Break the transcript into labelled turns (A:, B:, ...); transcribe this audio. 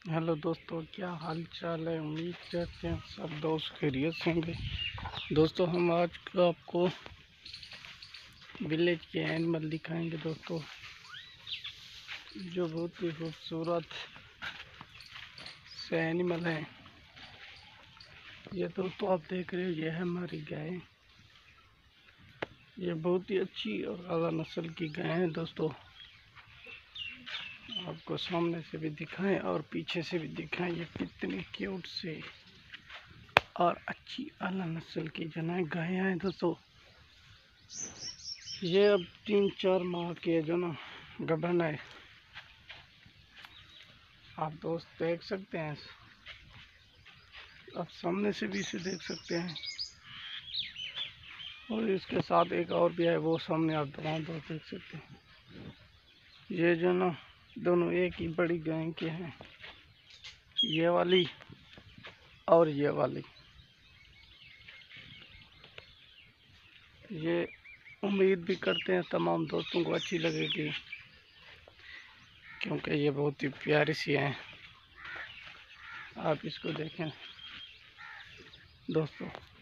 A: Hello दोस्तों, क्या हाल चाल है। उम्मीद करते हैं सब दोस्त खैरियत से होंगे। दोस्तों, हम आज आपको विलेज के एनिमल दिखाएंगे दोस्तों, जो बहुत ही खूबसूरत से एनिमल हैं। ये दोस्तों आप देख रहे हो, ये है हमारी गाय। ये बहुत ही अच्छी और आला नस्ल की गाय है दोस्तों। आपको सामने से भी दिखाएं और पीछे से भी दिखाएं, ये कितनी क्यूट से और अच्छी आला नस्ल की जो ना गाय हैं दोस्तों। ये अब 3-4 माह के जो ना गबन है। आप दोस्त देख सकते हैं, आप सामने से भी इसे देख सकते हैं और इसके साथ एक और भी है, वो सामने आप दोनों दोस्त देख सकते हैं। ये जो ना दोनों एक ही बड़ी गाय के हैं, ये वाली और ये वाली। ये उम्मीद भी करते हैं तमाम दोस्तों को अच्छी लगेगी, क्योंकि ये बहुत ही प्यारी सी हैं। आप इसको देखें दोस्तों।